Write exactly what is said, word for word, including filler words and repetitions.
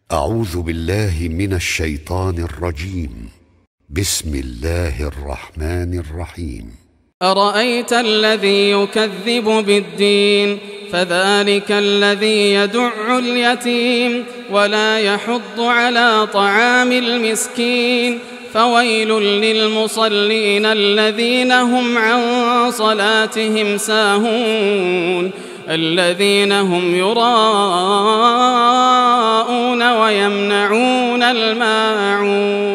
أعوذ بالله من الشيطان الرجيم. بسم الله الرحمن الرحيم. أرأيت الذي يكذب بالدين فذلك الذي يدع اليتيم ولا يحض على طعام المسكين فويل للمصلين الذين هم عن صلاتهم ساهون الذين هم يراءون ويمنعون الماعون.